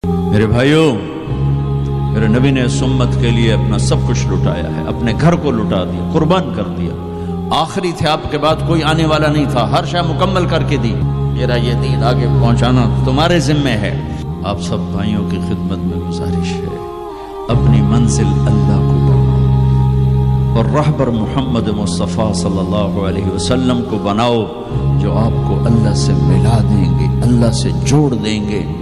मेरे भाइयों, मेरे नबी ने इस उम्मत के लिए अपना सब कुछ लुटाया है, अपने घर को लुटा दिया, कुर्बान कर दिया। आखिरी थे, आपके बाद कोई आने वाला नहीं था, हर शय मुकम्मल करके दी। मेरा ये दीन आगे पहुंचाना तुम्हारे जिम्मे है। आप सब भाइयों की खिदमत में गुजारिश है, अपनी मंजिल अल्लाह को बनाओ और रहबर मोहम्मद मुस्तफ़ा सल्लल्लाहु अलैहि वसल्लम को बनाओ, जो आपको अल्लाह से मिला देंगे, अल्लाह से जोड़ देंगे।